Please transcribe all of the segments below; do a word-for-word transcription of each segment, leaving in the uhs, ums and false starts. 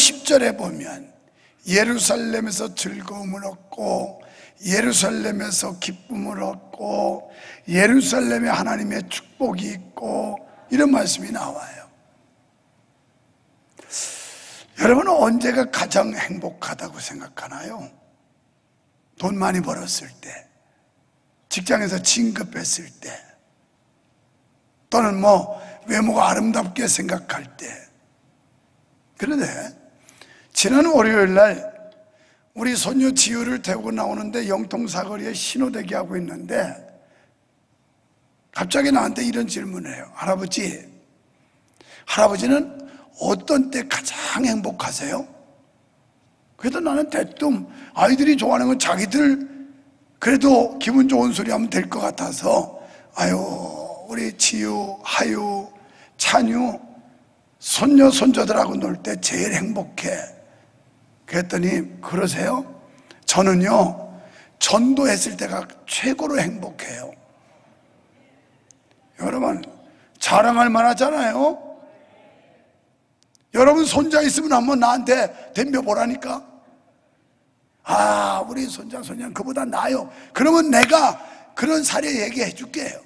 십 절에 보면 예루살렘에서 즐거움을 얻고 예루살렘에서 기쁨을 얻고 예루살렘에 하나님의 축복이 있고 이런 말씀이 나와요. 여러분은 언제가 가장 행복하다고 생각하나요? 돈 많이 벌었을 때, 직장에서 진급했을 때, 또는 뭐 외모가 아름답게 생각할 때. 그런데 지난 월요일 날 우리 손녀 지우를 태우고 나오는데 영통사거리에 신호대기 하고 있는데 갑자기 나한테 이런 질문을 해요. 할아버지, 할아버지는 어떤 때 가장 행복하세요? 그래도 나는 대뜸 아이들이 좋아하는 건 자기들 그래도 기분 좋은 소리 하면 될 것 같아서 아유 우리 지유, 하유, 찬유 손녀 손자들하고 놀 때 제일 행복해. 그랬더니 그러세요? 저는요 전도했을 때가 최고로 행복해요. 여러분 자랑할 만하잖아요. 여러분 손자 있으면 한번 나한테 덤벼보라니까. 아 우리 손자 손녀는 그보다 나아요. 그러면 내가 그런 사례 얘기해 줄게요.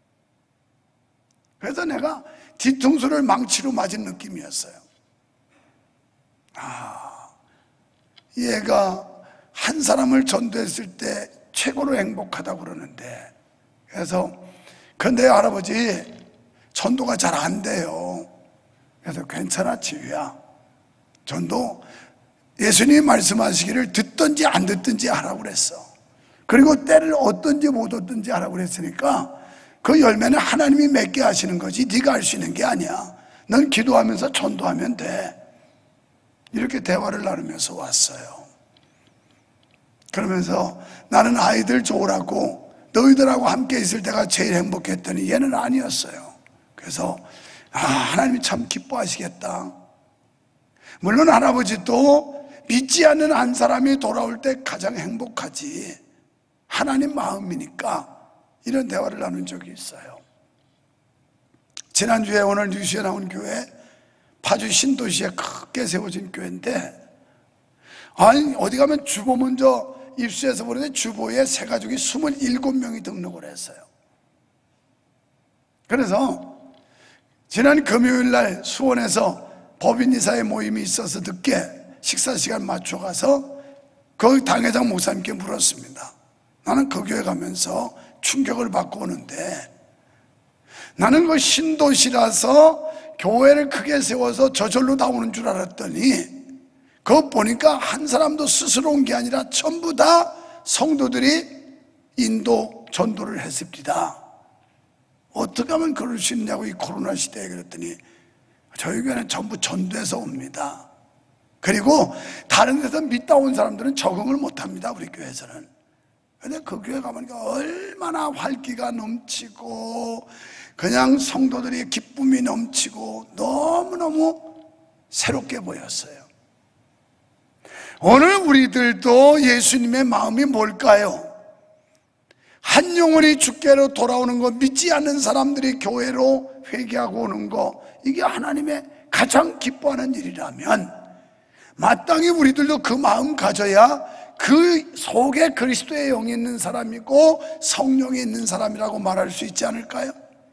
그래서 내가 뒤통수를 망치로 맞은 느낌이었어요. 아 얘가 한 사람을 전도했을 때 최고로 행복하다고 그러는데, 그래서 근데 할아버지 전도가 잘 안 돼요. 그래서 괜찮아 지휘야, 전도 예수님이 말씀하시기를 듣든지 안 듣든지 하라고 그랬어. 그리고 때를 얻든지 못 얻든지 하라고 그랬으니까 그 열매는 하나님이 맺게 하시는 거지 네가 할 수 있는 게 아니야. 넌 기도하면서 전도하면 돼. 이렇게 대화를 나누면서 왔어요. 그러면서 나는 아이들 좋으라고 너희들하고 함께 있을 때가 제일 행복했더니 얘는 아니었어요. 그래서 아 하나님이 참 기뻐하시겠다. 물론 할아버지도 믿지 않는 한 사람이 돌아올 때 가장 행복하지, 하나님 마음이니까. 이런 대화를 나눈 적이 있어요. 지난주에 오늘 뉴스에 나온 교회 파주 신도시에 크게 세워진 교회인데, 아니 어디 가면 주보 먼저 입수해서 보는데 주보에 새 가족이 스물일곱 명이 등록을 했어요. 그래서 지난 금요일 날 수원에서 법인이사회 모임이 있어서 늦게 식사 시간 맞춰가서 그 당회장 목사님께 물었습니다. 나는 그 교회 가면서 충격을 받고 오는데 나는 그 신도시라서 교회를 크게 세워서 저절로 나오는 줄 알았더니 그거 보니까 한 사람도 스스로 온 게 아니라 전부 다 성도들이 인도 전도를 했습니다. 어떻게 하면 그럴 수 있냐고 이 코로나 시대에. 그랬더니 저희 교회는 전부 전도해서 옵니다. 그리고 다른 데서 믿다 온 사람들은 적응을 못합니다. 우리 교회에서는. 근데 그 교회 가보니까 얼마나 활기가 넘치고 그냥 성도들이 기쁨이 넘치고 너무너무 새롭게 보였어요. 오늘 우리들도 예수님의 마음이 뭘까요? 한 영혼이 주께로 돌아오는 거, 믿지 않는 사람들이 교회로 회개하고 오는 거, 이게 하나님의 가장 기뻐하는 일이라면 마땅히 우리들도 그 마음 가져야 그 속에 그리스도의 영이 있는 사람이고 성령이 있는 사람이라고 말할 수 있지 않을까요?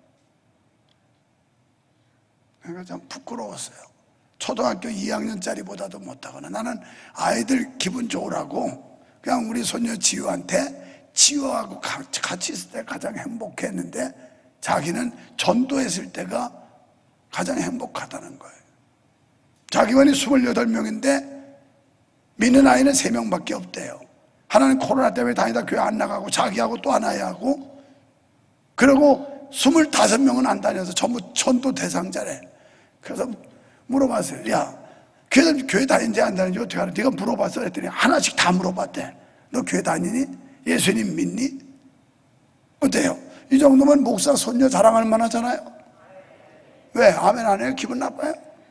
그러니까 참 부끄러웠어요. 초등학교 이 학년짜리보다도 못하거나. 나는 아이들 기분 좋으라고 그냥 우리 손녀 지우한테 지우하고 같이 있을 때 가장 행복했는데 자기는 전도했을 때가 가장 행복하다는 거예요. 자기만이 스물여덟 명인데 믿는 아이는 세 명밖에 없대요. 하나는 코로나 때문에 다니다 교회 안 나가고 자기하고 또 하나야 하고, 그리고 스물다섯 명은 안 다녀서 전부 전도 대상자래. 그래서 물어봤어요. 야, 교회, 교회 다니는지 안 다니는지 어떻게 알아? 네가 물어봤어? 그랬더니 하나씩 다 물어봤대. 너 교회 다니니? 예수님 믿니? 어때요? 이 정도면 목사 손녀 자랑할 만하잖아요. 왜? 아멘 안 해요? 기분 나빠요?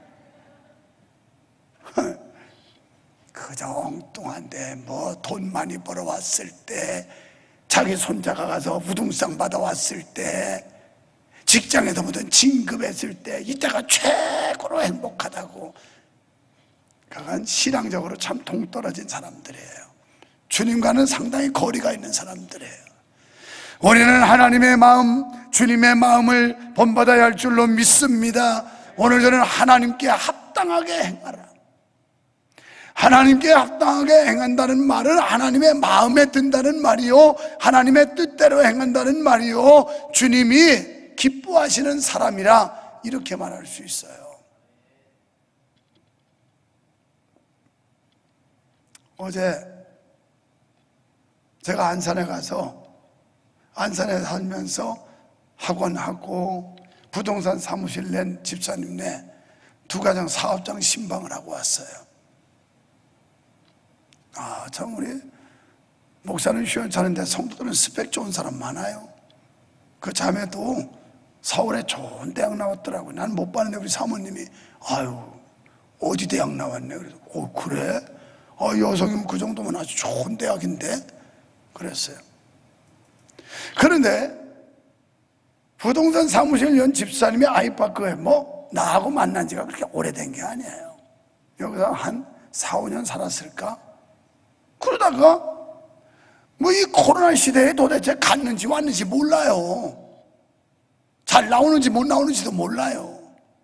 그저 엉뚱한데 뭐 돈 많이 벌어왔을 때, 자기 손자가 가서 부동산 받아왔을 때, 직장에서 무슨 진급했을 때, 이때가 최고로 행복하다고. 그건 신앙적으로 참 동떨어진 사람들이에요. 주님과는 상당히 거리가 있는 사람들이에요. 우리는 하나님의 마음, 주님의 마음을 본받아야 할 줄로 믿습니다. 오늘 저는 하나님께 합당하게 행하라. 하나님께 합당하게 행한다는 말은 하나님의 마음에 든다는 말이요, 하나님의 뜻대로 행한다는 말이요, 주님이 기뻐하시는 사람이라 이렇게 말할 수 있어요. 어제 제가 안산에 가서 안산에 살면서 학원하고 부동산 사무실 낸 집사님네 두 가정 사업장 신방을 하고 왔어요. 아, 참 우리 목사는 시원찮은데 성도들은 스펙 좋은 사람 많아요. 그 자매도 서울에 좋은 대학 나왔더라고요. 난 못 봤는데 우리 사모님이 아유 어디 대학 나왔네. 그래서 어 그래? 아, 여성이면 그 정도면 아주 좋은 대학인데 그랬어요. 그런데 부동산 사무실 연 집사님이 아이파크에 뭐 나하고 만난 지가 그렇게 오래된 게 아니에요. 여기서 한 사, 오 년 살았을까? 그러다가 뭐 이 코로나 시대에 도대체 갔는지 왔는지 몰라요. 잘 나오는지 못 나오는지도 몰라요.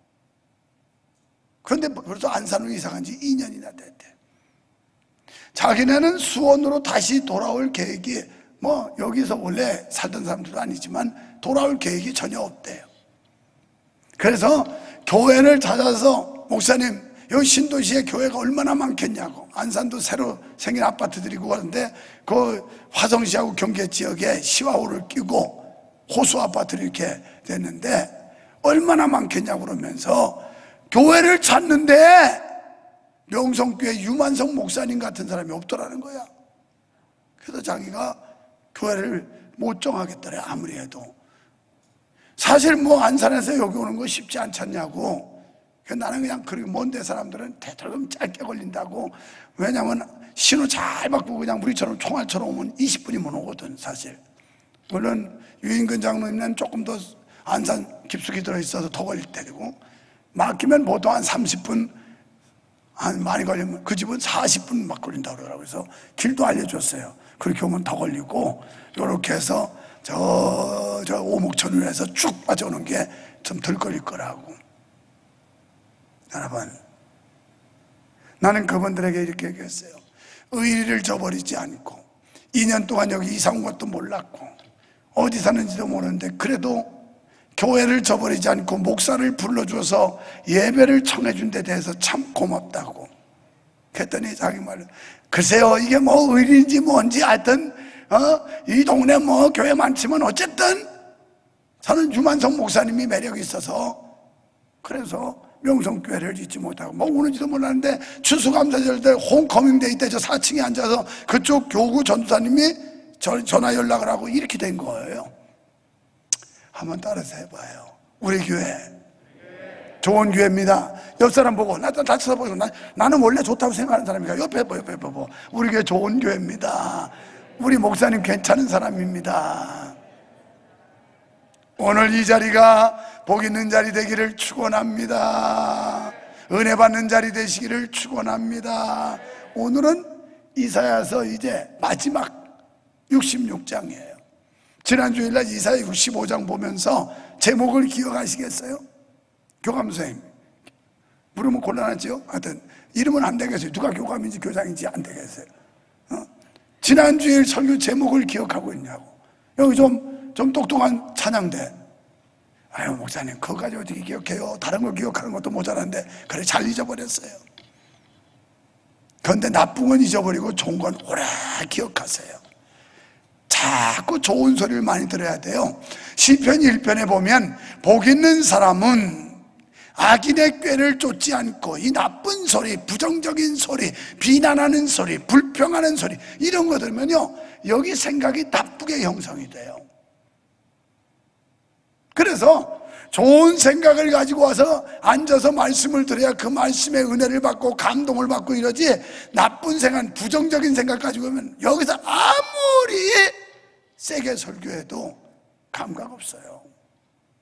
그런데 벌써 안산으로 이사 간 지 이 년이나 됐대. 자기네는 수원으로 다시 돌아올 계획이 뭐 여기서 원래 살던 사람들도 아니지만 돌아올 계획이 전혀 없대요. 그래서 교회를 찾아서 목사님 여기 신도시에 교회가 얼마나 많겠냐고, 안산도 새로 생긴 아파트들이고 그런데 그 화성시하고 경계 지역에 시와호를 끼고 호수 아파트를 이렇게 됐는데 얼마나 많겠냐고 그러면서 교회를 찾는데 명성교회 유만성 목사님 같은 사람이 없더라는 거야. 그래서 자기가 교회를 못 정하겠더래. 아무리 해도 사실 뭐 안산에서 여기 오는 거 쉽지 않잖냐고. 나는 그냥 그렇게 먼데 사람들은 대통령 짧게 걸린다고. 왜냐면 신호 잘 바꾸고 그냥 우리처럼 총알처럼 오면 이십 분이면 오거든 사실. 물론 유인근 장로님은 조금 더 안산 깊숙이 들어있어서 더 걸릴 때리고, 막히면 보통 한 삼십 분, 한 많이 걸리면 그 집은 사십 분 막 걸린다고 그러더라고요. 그래서 길도 알려줬어요. 그렇게 오면 더 걸리고, 요렇게 해서 저, 저 오목천을해서 쭉 빠져오는 게 좀 덜 걸릴 거라고. 여러분, 나는 그분들에게 이렇게 얘기했어요. 의리를 저버리지 않고 이 년 동안 여기 이사 온 것도 몰랐고 어디 사는지도 모르는데 그래도 교회를 저버리지 않고 목사를 불러줘서 예배를 청해준 데 대해서 참 고맙다고. 그랬더니 자기 말로 글쎄요 이게 뭐 의리인지 뭔지 하여튼 어? 이 동네 뭐 교회 많지만 어쨌든 저는 유만성 목사님이 매력이 있어서 그래서 명성교회를 잊지 못하고 뭐 오는지도 몰랐는데 추수감사절 때 홈커밍데이 때 저 사 층에 앉아서 그쪽 교구 전도사님이 전화 연락을 하고 이렇게 된 거예요. 한번 따라서 해봐요. 우리 교회 좋은 교회입니다. 옆 사람 보고 나 다 쳐다보고 나, 나는 원래 좋다고 생각하는 사람이니까 옆에 봐 옆에 봐 우리 교회 좋은 교회입니다. 우리 목사님 괜찮은 사람입니다. 오늘 이 자리가 복 있는 자리 되기를 축원합니다. 은혜 받는 자리 되시기를 축원합니다. 오늘은 이사야서 이제 마지막 육십육 장이에요. 지난 주일날 이사야 육십오 장 보면서 제목을 기억하시겠어요? 교감 선생님 물으면 곤란하죠? 하여튼 이름은 안 되겠어요. 누가 교감인지 교장인지 안 되겠어요. 어? 지난 주일 설교 제목을 기억하고 있냐고. 여기 좀 좀 똑똑한 찬양대. 아유 목사님 그거까지 어떻게 기억해요? 다른 거 기억하는 것도 모자란데. 그래 잘 잊어버렸어요. 그런데 나쁜 건 잊어버리고 좋은 건 오래 기억하세요. 자꾸 좋은 소리를 많이 들어야 돼요. 시편 일 편에 보면 복 있는 사람은 악인의 꾀를 쫓지 않고 이 나쁜 소리, 부정적인 소리, 비난하는 소리, 불평하는 소리 이런 거 들으면요 여기 생각이 나쁘게 형성이 돼요. 그래서 좋은 생각을 가지고 와서 앉아서 말씀을 들어야 그 말씀의 은혜를 받고 감동을 받고 이러지, 나쁜 생각, 부정적인 생각 가지고 오면 여기서 아무리 세게 설교해도 감각 없어요.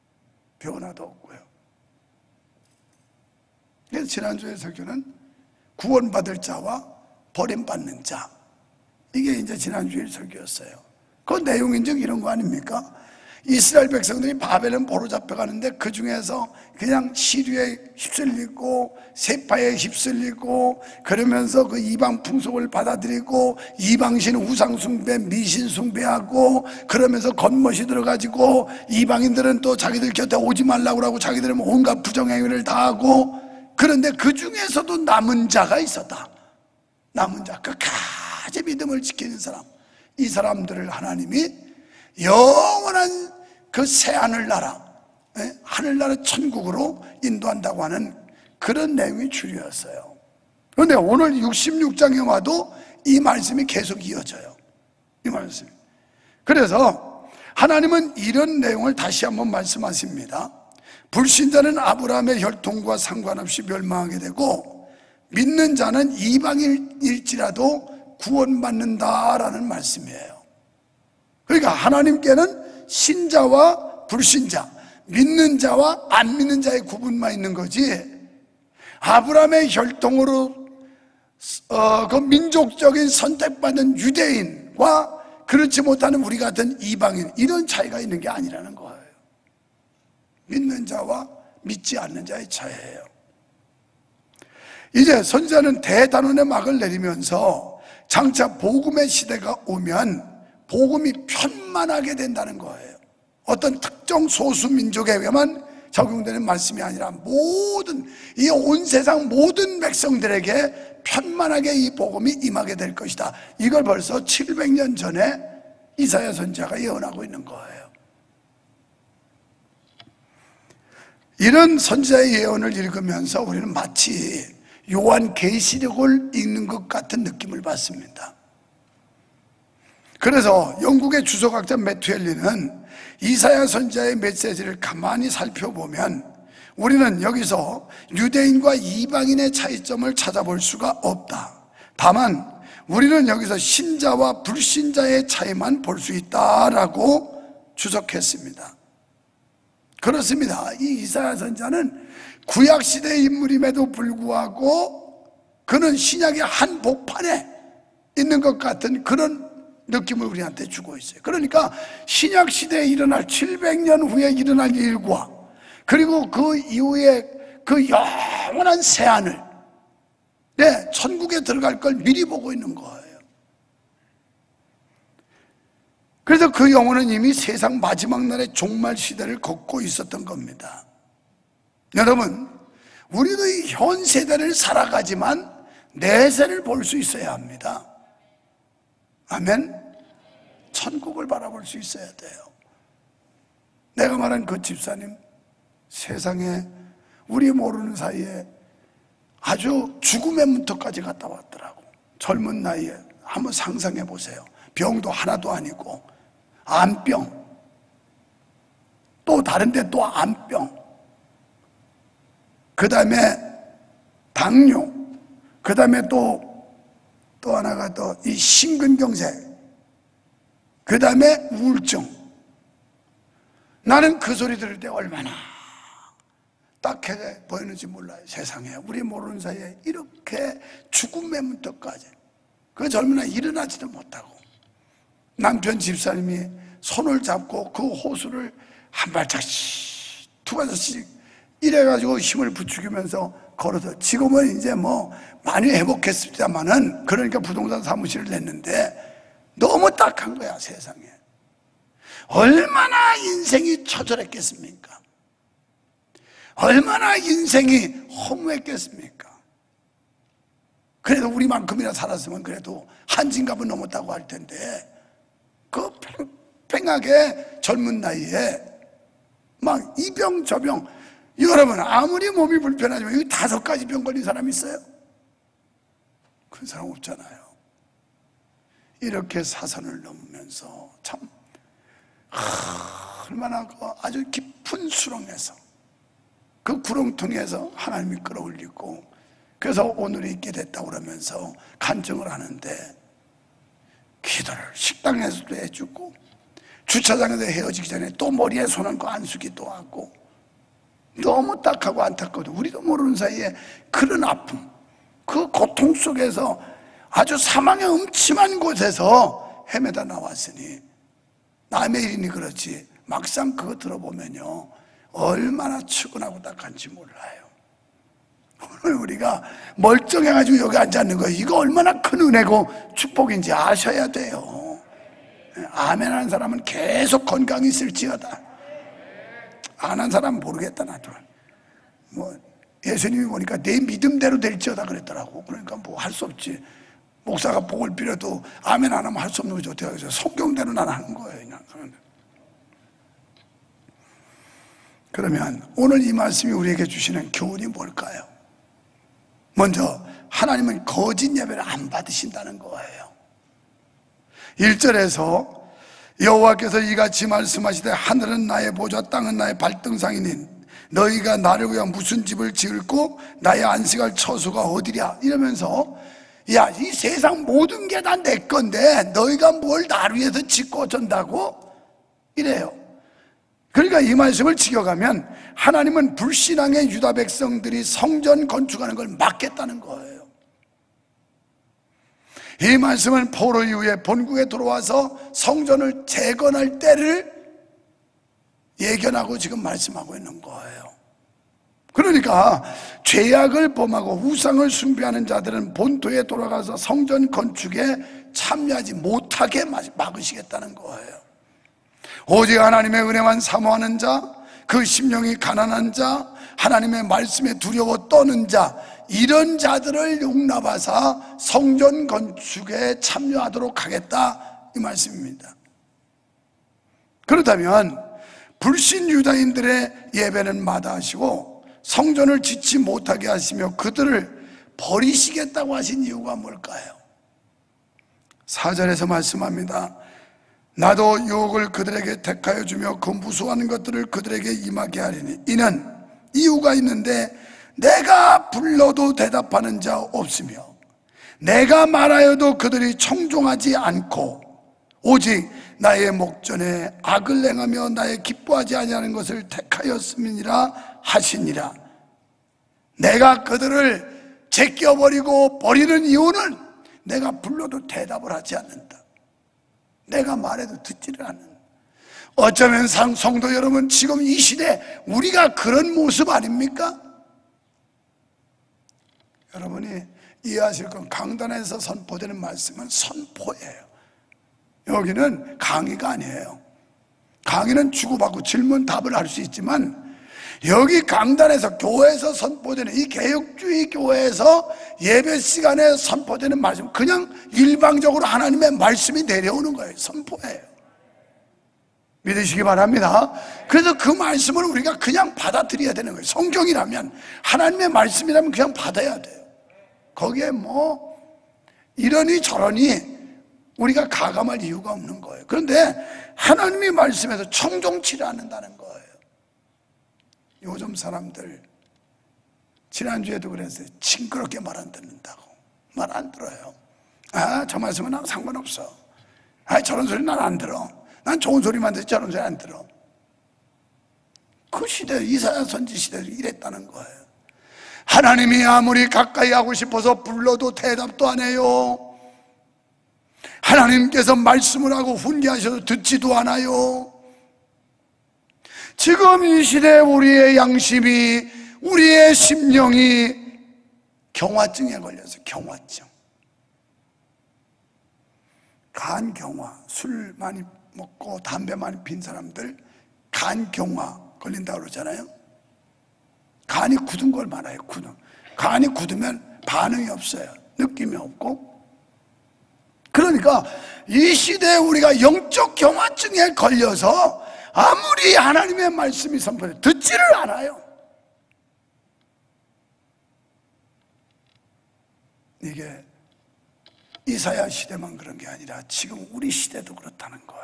변화도 없고요. 그래서 지난주에 설교는 구원받을 자와 버림받는 자. 이게 이제 지난주일 설교였어요. 그 내용인즉 이런 거 아닙니까? 이스라엘 백성들이 바벨론 포로 잡혀가는데 그 중에서 그냥 시류에 휩쓸리고 세파에 휩쓸리고 그러면서 그 이방 풍속을 받아들이고 이방신 우상숭배 미신숭배하고 그러면서 겉멋이 들어가지고 이방인들은 또 자기들 곁에 오지 말라고 하고 자기들은 온갖 부정행위를 다 하고, 그런데 그 중에서도 남은 자가 있었다. 남은 자, 끝까지 믿음을 지키는 사람, 이 사람들을 하나님이 영원한 그 새하늘나라, 하늘나라 천국으로 인도한다고 하는 그런 내용이 주류였어요. 그런데 오늘 육십육 장에 와도 이 말씀이 계속 이어져요. 이 말씀이. 그래서 하나님은 이런 내용을 다시 한번 말씀하십니다. 불신자는 아브라함의 혈통과 상관없이 멸망하게 되고 믿는 자는 이방인일지라도 구원받는다라는 말씀이에요. 그러니까 하나님께는 신자와 불신자, 믿는 자와 안 믿는 자의 구분만 있는 거지, 아브라함의 혈통으로 어, 그 민족적인 선택받은 유대인과 그렇지 못하는 우리 같은 이방인, 이런 차이가 있는 게 아니라는 거예요. 믿는 자와 믿지 않는 자의 차이예요. 이제 선지자는 대단원의 막을 내리면서 장차 복음의 시대가 오면 복음이 편만하게 된다는 거예요. 어떤 특정 소수 민족에 의해만 적용되는 말씀이 아니라 모든, 이 온 세상 모든 백성들에게 편만하게 이 복음이 임하게 될 것이다. 이걸 벌써 칠백 년 전에 이사야 선지자가 예언하고 있는 거예요. 이런 선지자의 예언을 읽으면서 우리는 마치 요한 계시록을 읽는 것 같은 느낌을 받습니다. 그래서 영국의 주석학자 매튜 헨리는 이사야 선지자의 메시지를 가만히 살펴보면 우리는 여기서 유대인과 이방인의 차이점을 찾아볼 수가 없다. 다만 우리는 여기서 신자와 불신자의 차이만 볼 수 있다라고 주석했습니다. 그렇습니다. 이 이사야 선지자는 구약시대의 인물임에도 불구하고 그는 신약의 한 복판에 있는 것 같은 그런 느낌을 우리한테 주고 있어요. 그러니까 신약 시대에 일어날 칠백 년 후에 일어날 일과 그리고 그 이후에 그 영원한 새하늘, 네, 천국에 들어갈 걸 미리 보고 있는 거예요. 그래서 그 영혼은 이미 세상 마지막 날의 종말 시대를 걷고 있었던 겁니다. 여러분, 우리도 이 현 세대를 살아가지만 내세를 볼 수 있어야 합니다. 아멘. 천국을 바라볼 수 있어야 돼요. 내가 말한 그 집사님, 세상에 우리 모르는 사이에 아주 죽음의 문턱까지 갔다 왔더라고. 젊은 나이에. 한번 상상해 보세요. 병도 하나도 아니고 암병, 또 다른데 또 암병, 그 다음에 당뇨, 그 다음에 또 또 하나가 또 이 심근경색, 그 다음에 우울증. 나는 그 소리 들을 때 얼마나 딱해 보이는지 몰라요. 세상에 우리 모르는 사이에 이렇게 죽음의 문턱까지, 그 젊은 나이 일어나지도 못하고 남편 집사님이 손을 잡고 그 호수를 한 발짝씩 두 발짝씩 이래가지고 힘을 부추기면서 걸어서, 지금은 이제 뭐 많이 회복했습니다만은, 그러니까 부동산 사무실을 냈는데 너무 딱한 거야. 세상에 얼마나 인생이 처절했겠습니까? 얼마나 인생이 허무했겠습니까? 그래도 우리만큼이나 살았으면 그래도 한진갑은 넘었다고 할 텐데, 그 팽팽하게 젊은 나이에 막 이 병 저 병. 여러분, 아무리 몸이 불편하지만 여기 다섯 가지 병 걸린 사람 있어요? 그런 사람 없잖아요. 이렇게 사선을 넘으면서 참 하, 얼마나 그 아주 깊은 수렁에서, 그 구렁텅이에서 하나님이 끌어올리고, 그래서 오늘이 있게 됐다고 그러면서 간증을 하는데, 기도를 식당에서도 해주고 주차장에서 헤어지기 전에 또 머리에 손 얹고 안수기도 하고, 너무 딱하고 안타까워도 우리도 모르는 사이에 그런 아픔, 그 고통 속에서 아주 사망의 음침한 곳에서 헤매다 나왔으니 남의 일이니 그렇지 막상 그거 들어보면요 얼마나 측은하고 딱한지 몰라요. 오늘 우리가 멀쩡해가지고 여기 앉아있는 거예요. 이거 얼마나 큰 은혜고 축복인지 아셔야 돼요. 아멘 하는 사람은 계속 건강이 있을지어다. 안 한 사람은 모르겠다. 나도 뭐 예수님이 보니까 내 믿음대로 될지어다 그랬더라고. 그러니까 뭐 할 수 없지. 목사가 복을 빌어도 아멘 안 하면 할 수 없는 거죠. 어떻게 하겠어요? 성경대로 난 하는 거예요. 그냥. 그러면 오늘 이 말씀이 우리에게 주시는 교훈이 뭘까요? 먼저 하나님은 거짓 예배를 안 받으신다는 거예요. 일 절에서 여호와께서 이같이 말씀하시되 하늘은 나의 보좌 땅은 나의 발등상이니 너희가 나를 위하여 무슨 집을 지을고 나의 안식할 처소가 어디랴 이러면서 야, 이 세상 모든 게 다 내 건데 너희가 뭘 나를 위해서 짓고 어쩐다고? 이래요. 그러니까 이 말씀을 지켜가면 하나님은 불신앙의 유다 백성들이 성전 건축하는 걸 막겠다는 거예요. 이 말씀은 포로 이후에 본국에 들어와서 성전을 재건할 때를 예견하고 지금 말씀하고 있는 거예요. 그러니까 죄악을 범하고 우상을 숭배하는 자들은 본토에 돌아가서 성전 건축에 참여하지 못하게 막으시겠다는 거예요. 오직 하나님의 은혜만 사모하는 자, 그 심령이 가난한 자, 하나님의 말씀에 두려워 떠는 자, 이런 자들을 용납하사 성전 건축에 참여하도록 하겠다 이 말씀입니다. 그렇다면 불신 유다인들의 예배는 마다하시고 성전을 짓지 못하게 하시며 그들을 버리시겠다고 하신 이유가 뭘까요? 사 절에서 말씀합니다. 나도 유혹을 그들에게 택하여 주며 그 무수한 것들을 그들에게 임하게 하리니 이는 이유가 있는데 내가 불러도 대답하는 자 없으며 내가 말하여도 그들이 청종하지 않고 오직 나의 목전에 악을 행하며 나의 기뻐하지 아니하는 것을 택하였음이니라 하시니라. 내가 그들을 제껴버리고 버리는 이유는 내가 불러도 대답을 하지 않는다. 내가 말해도 듣지를 않는다. 어쩌면 상, 성도 여러분 지금 이 시대 우리가 그런 모습 아닙니까? 여러분이 이해하실 건 강단에서 선포되는 말씀은 선포예요. 여기는 강의가 아니에요. 강의는 주고받고 질문 답을 할 수 있지만 여기 강단에서 교회에서 선포되는 이 개혁주의 교회에서 예배 시간에 선포되는 말씀 그냥 일방적으로 하나님의 말씀이 내려오는 거예요. 선포예요. 믿으시기 바랍니다. 그래서 그 말씀을 우리가 그냥 받아들여야 되는 거예요. 성경이라면 하나님의 말씀이라면 그냥 받아야 돼요. 거기에 뭐 이러니 저러니 우리가 가감할 이유가 없는 거예요. 그런데 하나님의 말씀에서 청종치를 않는다는 거예요. 요즘 사람들 지난주에도 그랬어요. 징그럽게 말 안 듣는다고. 말 안 들어요. 아, 저 말씀은 나랑 상관없어. 아, 저런 소리 난 안 들어. 난 좋은 소리만 듣지 저런 소리 안 들어. 그 시대, 이사야 선지 시대도 이랬다는 거예요. 하나님이 아무리 가까이 하고 싶어서 불러도 대답도 안 해요. 하나님께서 말씀을 하고 훈계하셔도 듣지도 않아요. 지금 이 시대에 우리의 양심이, 우리의 심령이 경화증에 걸려서 경화증, 간경화, 술 많이 먹고 담배 많이 핀 사람들 간경화 걸린다고 그러잖아요. 간이 굳은 걸 말해요. 굳은. 간이 굳으면 반응이 없어요. 느낌이 없고. 그러니까 이 시대에 우리가 영적 경화증에 걸려서 아무리 하나님의 말씀이 선포돼 듣지를 않아요. 이게 이사야 시대만 그런 게 아니라 지금 우리 시대도 그렇다는 거예요.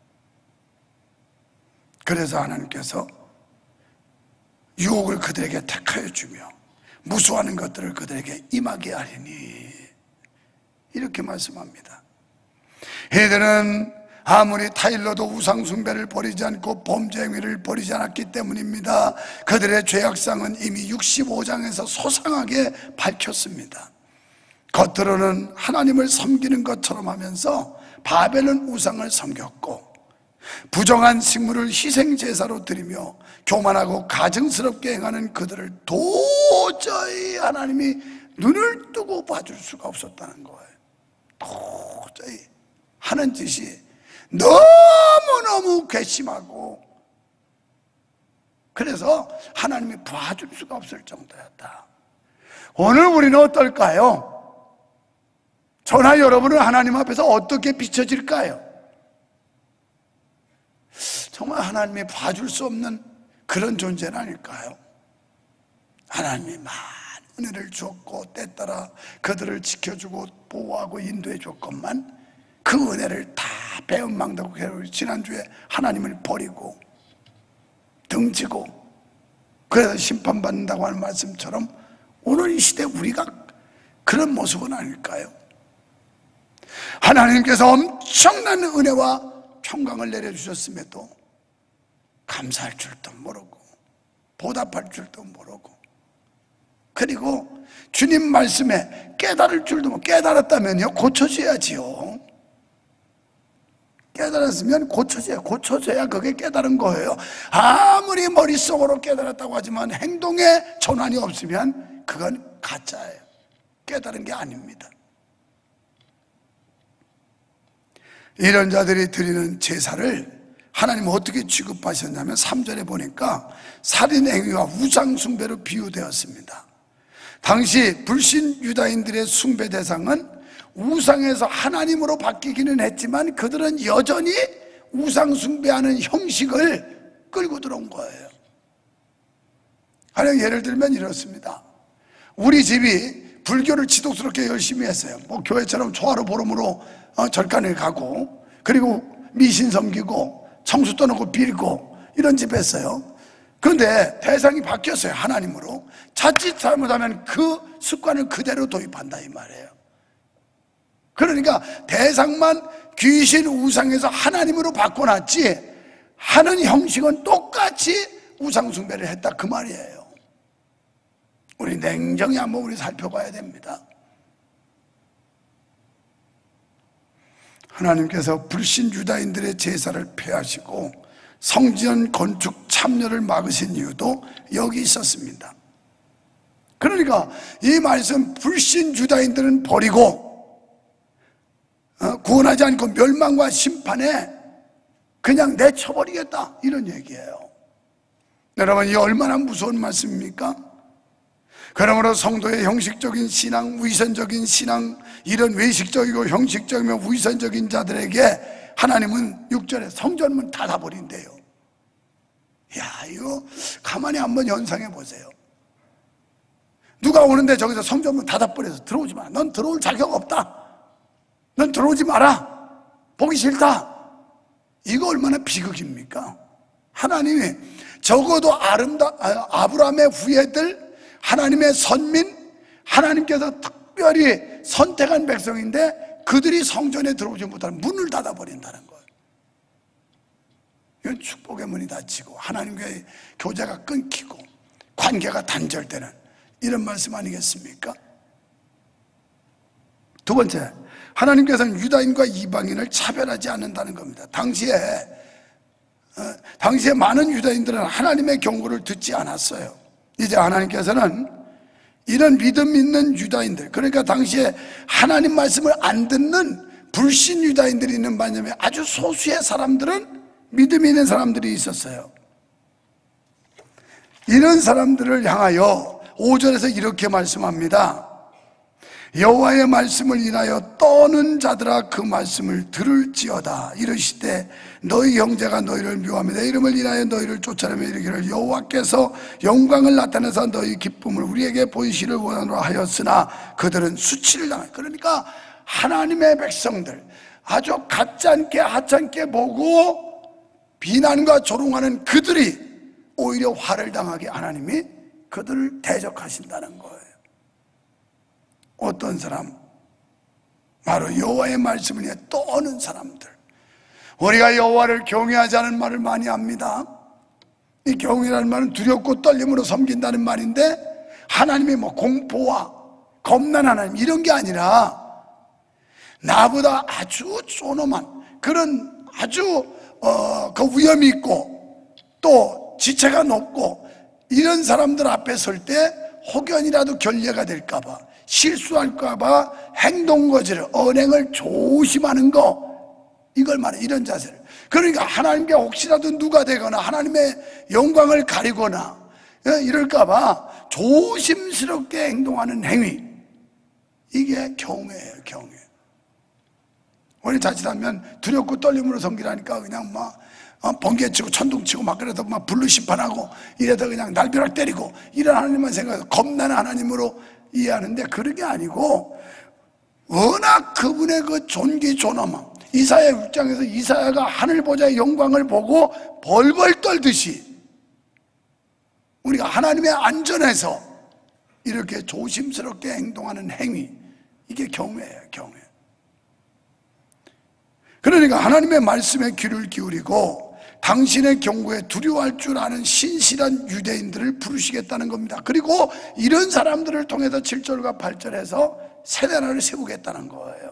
그래서 하나님께서 유혹을 그들에게 택하여 주며 무수하는 것들을 그들에게 임하게 하리니 이렇게 말씀합니다. 이들은 아무리 타일러도 우상숭배를 버리지 않고 범죄 행위를 버리지 않았기 때문입니다. 그들의 죄악상은 이미 육십오 장에서 소상하게 밝혔습니다. 겉으로는 하나님을 섬기는 것처럼 하면서 바벨론 우상을 섬겼고, 부정한 식물을 희생제사로 드리며 교만하고 가증스럽게 행하는 그들을 도저히 하나님이 눈을 뜨고 봐줄 수가 없었다는 거예요. 도저히 하는 짓이 너무너무 괘씸하고, 그래서 하나님이 봐줄 수가 없을 정도였다. 오늘 우리는 어떨까요? 저나 여러분은 하나님 앞에서 어떻게 비춰질까요? 정말 하나님이 봐줄 수 없는 그런 존재는 아닐까요? 하나님이 많은 은혜를 주었고 때따라 그들을 지켜주고 보호하고 인도해 줬건만 그 은혜를 다 배은망덕하고 지난주에 하나님을 버리고 등지고 그래서 심판받는다고 하는 말씀처럼 오늘 이 시대 우리가 그런 모습은 아닐까요? 하나님께서 엄청난 은혜와 평강을 내려주셨음에도 감사할 줄도 모르고 보답할 줄도 모르고, 그리고 주님 말씀에 깨달을 줄도 모르고, 깨달았다면요 고쳐져야지요. 깨달았으면 고쳐져야 고쳐져야 그게 깨달은 거예요. 아무리 머릿속으로 깨달았다고 하지만 행동에 전환이 없으면 그건 가짜예요. 깨달은 게 아닙니다. 이런 자들이 드리는 제사를 하나님은 어떻게 취급하셨냐면 삼 절에 보니까 살인행위와 우상숭배로 비유되었습니다. 당시 불신 유다인들의 숭배 대상은 우상에서 하나님으로 바뀌기는 했지만 그들은 여전히 우상숭배하는 형식을 끌고 들어온 거예요. 가령 예를 들면 이렇습니다. 우리 집이 불교를 지독스럽게 열심히 했어요. 뭐 교회처럼 초하루 보름으로 어, 절간을 가고, 그리고 미신 섬기고 청수 떠놓고 빌고 이런 집 했어요. 그런데 대상이 바뀌었어요. 하나님으로. 자칫 잘못하면 그 습관을 그대로 도입한다 이 말이에요. 그러니까 대상만 귀신 우상에서 하나님으로 바꿔놨지 하는 형식은 똑같이 우상 숭배를 했다 그 말이에요. 우리 냉정히 한번 우리 살펴봐야 됩니다. 하나님께서 불신 유다인들의 제사를 폐하시고 성전 건축 참여를 막으신 이유도 여기 있었습니다. 그러니까 이 말씀 불신 유다인들은 버리고 어, 구원하지 않고 멸망과 심판에 그냥 내쳐버리겠다 이런 얘기예요. 여러분, 이 얼마나 무서운 말씀입니까? 그러므로 성도의 형식적인 신앙, 위선적인 신앙, 이런 외식적이고 형식적이며 위선적인 자들에게 하나님은 육 절에 성전문 닫아버린대요. 야, 이거 가만히 한번 연상해 보세요. 누가 오는데 저기서 성전문 닫아버려서 들어오지 마. 넌 들어올 자격 없다. 넌 들어오지 마라. 보기 싫다. 이거 얼마나 비극입니까? 하나님이 적어도 아름다, 아브라함의 후예들, 하나님의 선민, 하나님께서 특별히 선택한 백성인데 그들이 성전에 들어오지 못하는 문을 닫아버린다는 거예요. 이건 축복의 문이 닫히고 하나님과의 교제가 끊기고 관계가 단절되는 이런 말씀 아니겠습니까? 두 번째, 하나님께서는 유다인과 이방인을 차별하지 않는다는 겁니다. 당시에 어, 당시에 많은 유다인들은 하나님의 경고를 듣지 않았어요. 이제 하나님께서는 이런 믿음 있는 유다인들, 그러니까 당시에 하나님 말씀을 안 듣는 불신 유다인들이 있는 반면에 아주 소수의 사람들은 믿음 있는 사람들이 있었어요. 이런 사람들을 향하여 오 절에서 이렇게 말씀합니다. 여호와의 말씀을 인하여 떠는 자들아 그 말씀을 들을지어다. 이르시되 너희 형제가 너희를 미워하며 내 이름을 인하여 너희를 쫓아내며 이르기를 여호와께서 영광을 나타내서 너희 기쁨을 우리에게 보이시를 원하노라 하였으나 그들은 수치를 당하여. 그러니까 하나님의 백성들 아주 가짜않게 하찮게 보고 비난과 조롱하는 그들이 오히려 화를 당하게 하나님이 그들을 대적하신다는 거예요. 어떤 사람? 바로 여호와의 말씀을 위해 떠오는 사람들. 우리가 여호와를 경외하지 않은 말을 많이 합니다. 이 경외라는 말은 두렵고 떨림으로 섬긴다는 말인데 하나님이 뭐 공포와 겁난 하나님 이런 게 아니라 나보다 아주 존엄한 그런 아주 어, 그 위험이 있고 또 지체가 높고 이런 사람들 앞에 설 때 혹연이라도 결례가 될까봐 실수할까봐 행동거지를 언행을 조심하는 거 이걸 말해. 이런 자세를. 그러니까 하나님께 혹시라도 누가 되거나 하나님의 영광을 가리거나 이럴까봐 조심스럽게 행동하는 행위, 이게 경외예요. 경외. 우리 자칫하면 두렵고 떨림으로 섬기라니까 그냥 막 번개치고 천둥치고 막 그래도 막 불로 심판하고 이래서 그냥 날벼락 때리고 이런 하나님만 생각해서 겁나는 하나님으로 이해하는데 그런 게 아니고 워낙 그분의 그 존귀 존엄함, 이사야 육 장에서 이사야가 하늘 보좌의 영광을 보고 벌벌 떨듯이 우리가 하나님의 안전에서 이렇게 조심스럽게 행동하는 행위, 이게 경외예요. 경외. 그러니까 하나님의 말씀에 귀를 기울이고 당신의 경고에 두려워할 줄 아는 신실한 유대인들을 부르시겠다는 겁니다. 그리고 이런 사람들을 통해서 칠 절과 팔 절에서 세대나를 세우겠다는 거예요.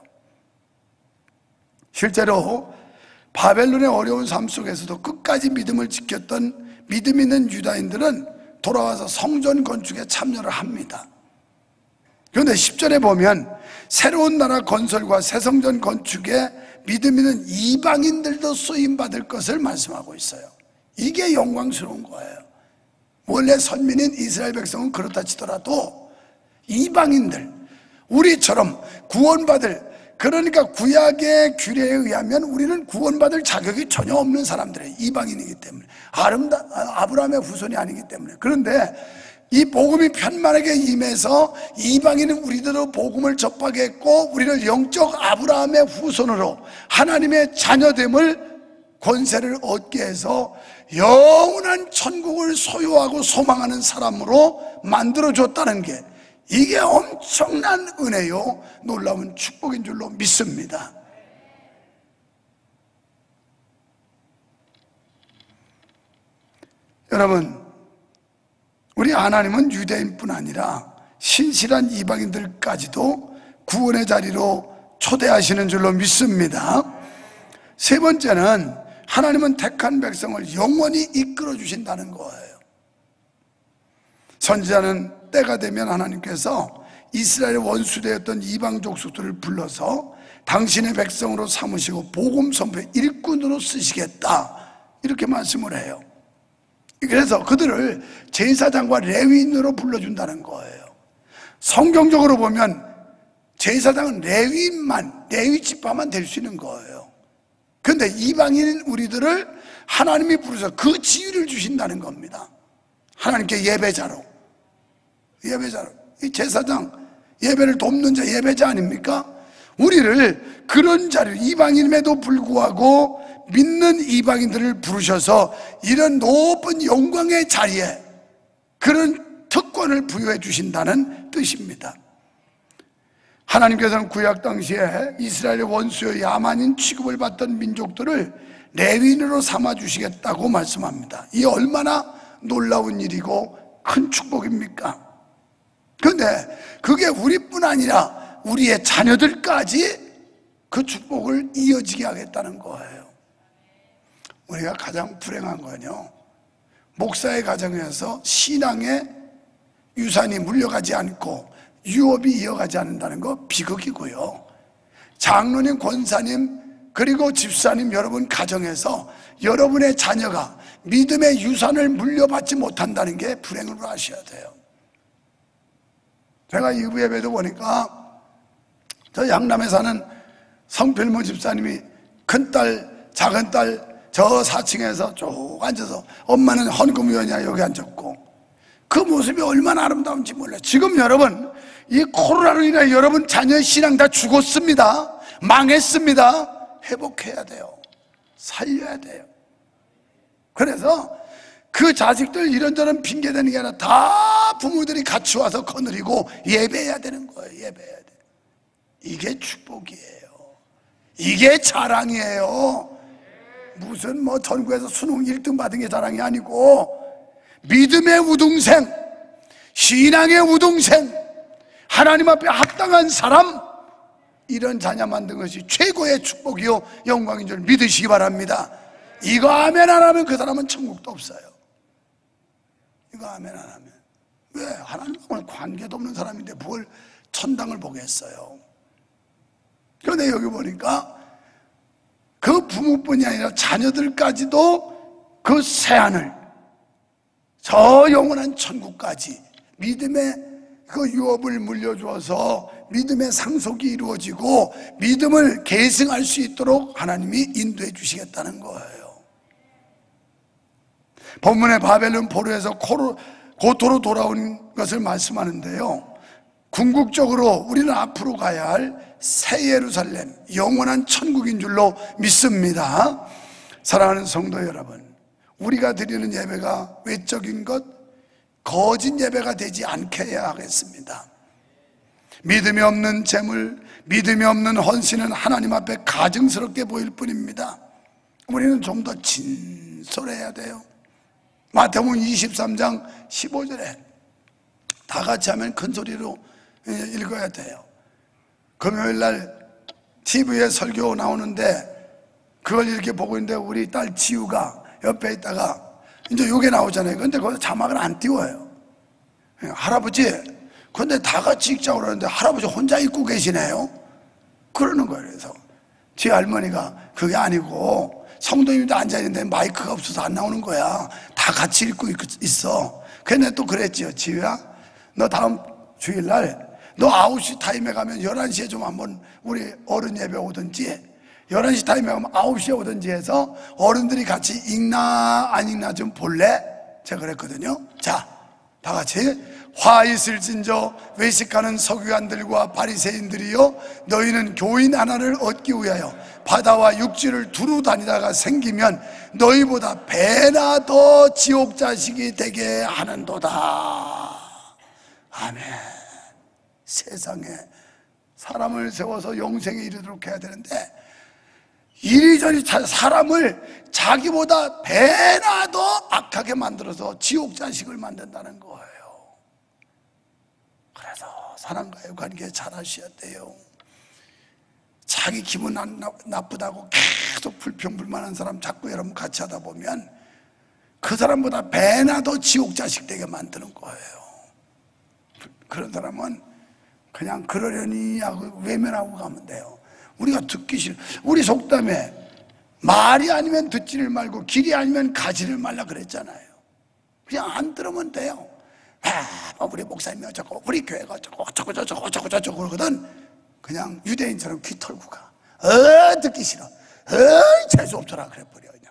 실제로 바벨론의 어려운 삶 속에서도 끝까지 믿음을 지켰던 믿음 있는 유다인들은 돌아와서 성전 건축에 참여를 합니다. 그런데 십 절에 보면 새로운 나라 건설과 새 성전 건축에 믿음 있는 이방인들도 쓰임받을 것을 말씀하고 있어요. 이게 영광스러운 거예요. 원래 선민인 이스라엘 백성은 그렇다 치더라도 이방인들, 우리처럼 구원받을, 그러니까 구약의 규례에 의하면 우리는 구원받을 자격이 전혀 없는 사람들이에요. 이방인이기 때문에. 아름다, 아브라함의 후손이 아니기 때문에. 그런데 이 복음이 편만하게 임해서 이방인은 우리들로 복음을 접하게 했고 우리를 영적 아브라함의 후손으로 하나님의 자녀됨을 권세를 얻게 해서 영원한 천국을 소유하고 소망하는 사람으로 만들어줬다는 게, 이게 엄청난 은혜요 놀라운 축복인 줄로 믿습니다. 여러분, 우리 하나님은 유대인뿐 아니라 신실한 이방인들까지도 구원의 자리로 초대하시는 줄로 믿습니다. 세 번째는 하나님은 택한 백성을 영원히 이끌어 주신다는 거예요. 선지자는 때가 되면 하나님께서 이스라엘의 원수되었던 이방 족속들을 불러서 당신의 백성으로 삼으시고 복음 선포의 일꾼으로 쓰시겠다, 이렇게 말씀을 해요. 그래서 그들을 제사장과 레위인으로 불러준다는 거예요. 성경적으로 보면 제사장은 레위인만, 레위 지파만 될 수 있는 거예요. 그런데 이방인 우리들을 하나님이 부르셔서 그 지위를 주신다는 겁니다. 하나님께 예배자로, 예배자로. 이 제사장, 예배를 돕는 자, 예배자 아닙니까? 우리를 그런 자리, 이방인임에도 불구하고 믿는 이방인들을 부르셔서 이런 높은 영광의 자리에 그런 특권을 부여해 주신다는 뜻입니다. 하나님께서는 구약 당시에 이스라엘의 원수여 야만인 취급을 받던 민족들을 레위인으로 삼아 주시겠다고 말씀합니다. 이 얼마나 놀라운 일이고 큰 축복입니까? 그런데 그게 우리뿐 아니라 우리의 자녀들까지 그 축복을 이어지게 하겠다는 거예요. 우리가 가장 불행한 건요, 목사의 가정에서 신앙의 유산이 물려가지 않고 유업이 이어가지 않는다는 거 비극이고요. 장로님, 권사님, 그리고 집사님 여러분 가정에서 여러분의 자녀가 믿음의 유산을 물려받지 못한다는 게 불행으로 아셔야 돼요. 제가 이부 예배도 보니까 저 양남에 사는 성필모 집사님이 큰딸, 작은딸 저 사 층에서 쭉 앉아서, 엄마는 헌금위원이야 여기 앉았고, 그 모습이 얼마나 아름다운지 몰라요. 지금 여러분, 이 코로나로 인해 여러분 자녀의 신앙 다 죽었습니다. 망했습니다. 회복해야 돼요. 살려야 돼요. 그래서 그 자식들 이런저런 핑계대는 게 아니라 다 부모들이 같이 와서 거느리고 예배해야 되는 거예요. 예배해야 돼요. 이게 축복이에요. 이게 자랑이에요. 무슨 뭐 전국에서 수능 일 등 받은 게 자랑이 아니고, 믿음의 우등생, 신앙의 우등생, 하나님 앞에 합당한 사람, 이런 자녀 만든 것이 최고의 축복이요 영광인 줄 믿으시기 바랍니다. 이거 아멘 안 하면 그 사람은 천국도 없어요. 이거 아멘 안 하면. 왜? 하나님하고는 관계도 없는 사람인데 뭘 천당을 보겠어요. 그런데 여기 보니까 그 부모뿐이 아니라 자녀들까지도 그 새하늘, 저 영원한 천국까지 믿음의 그 유업을 물려주어서 믿음의 상속이 이루어지고 믿음을 계승할 수 있도록 하나님이 인도해 주시겠다는 거예요. 본문의 바벨론 포로에서 코로, 고토로 돌아온 것을 말씀하는데요, 궁극적으로 우리는 앞으로 가야 할 새 예루살렘, 영원한 천국인 줄로 믿습니다. 사랑하는 성도 여러분, 우리가 드리는 예배가 외적인 것, 거짓 예배가 되지 않게 해야 하겠습니다. 믿음이 없는 재물, 믿음이 없는 헌신은 하나님 앞에 가증스럽게 보일 뿐입니다. 우리는 좀 더 진솔해야 돼요. 마태복음 이십삼 장 십오 절에 다 같이 하면 큰 소리로 읽어야 돼요. 금요일날 티비에 설교 나오는데 그걸 이렇게 보고 있는데 우리 딸 지우가 옆에 있다가 이제 요게 나오잖아요. 근데 거기서 자막을 안 띄워요. 할아버지, 근데 다 같이 읽자고 그러는데 할아버지 혼자 읽고 계시네요? 그러는 거예요. 그래서 제 할머니가 그게 아니고 성도님도 앉아있는데 마이크가 없어서 안 나오는 거야. 다 같이 읽고 있어. 근데 또 그랬지요. 지우야, 너 다음 주일날 너 아홉 시 타임에 가면 열한 시에 좀 한번 우리 어른 예배 오든지, 열한 시 타임에 가면 아홉 시에 오든지 해서 어른들이 같이 읽나 안 읽나 좀 볼래? 제가 그랬거든요. 자, 다 같이. 화 있을진저 외식하는 서기관들과 바리새인들이여, 너희는 교인 하나를 얻기 위하여 바다와 육지를 두루 다니다가 생기면 너희보다 배나 더 지옥 자식이 되게 하는도다. 아멘. 세상에 사람을 세워서 영생에 이르도록 해야 되는데 이리저리 사람을 자기보다 배나 더 악하게 만들어서 지옥 자식을 만든다는 거예요. 그래서 사람과의 관계 잘 하셔야 돼요. 자기 기분 안 나쁘다고 계속 불평불만한 사람 자꾸 여러분 같이 하다 보면 그 사람보다 배나 더 지옥 자식 되게 만드는 거예요. 그런 사람은 그냥 그러려니 하고 외면하고 가면 돼요. 우리가 듣기 싫어. 우리 속담에 말이 아니면 듣지를 말고 길이 아니면 가지를 말라 그랬잖아요. 그냥 안 들으면 돼요. 아, 우리 목사님이 어쩌고 우리 교회가 어쩌고 어쩌고 저쩌고 어쩌고 저쩌고 그러거든. 그냥 유대인처럼 귀 털고 가. 어, 듣기 싫어. 어, 재수 없더라 그래버려 그냥.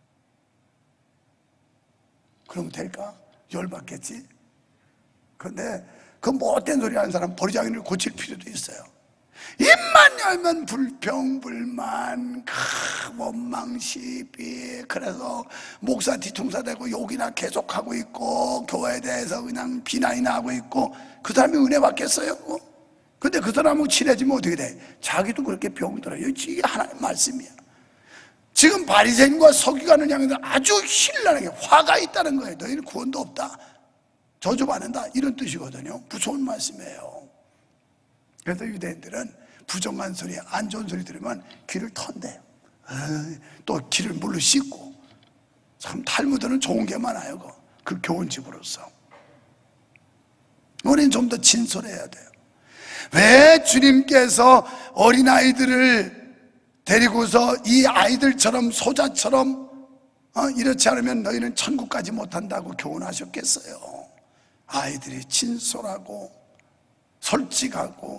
그러면 될까? 열받겠지? 그런데 그 못된 소리 하는 사람 버리장이를 고칠 필요도 있어요. 입만 열면 불평, 불만, 원망, 시비. 그래서 목사 뒤통수 대고 욕이나 계속하고 있고 교회에 대해서 그냥 비난이나 하고 있고, 그 사람이 은혜 받겠어요? 근데 그 사람하고 친해지면 어떻게 돼? 자기도 그렇게 병들어요. 이게 하나님의 말씀이야. 지금 바리새인과 서기관을 향해서 아주 신랄하게 화가 있다는 거예요. 너희는 구원도 없다, 저주받는다, 이런 뜻이거든요. 무서운 말씀이에요. 그래서 유대인들은 부정한 소리, 안 좋은 소리 들으면 귀를 턴대요. 또 귀를 물로 씻고. 참 탈무드는 좋은 게 많아요. 그 교훈집으로서 우리는 좀 더 진솔해야 돼요. 왜 주님께서 어린아이들을 데리고서 이 아이들처럼 소자처럼 어, 이렇지 않으면 너희는 천국까지 못한다고 교훈하셨겠어요? 아이들이 진솔하고 솔직하고,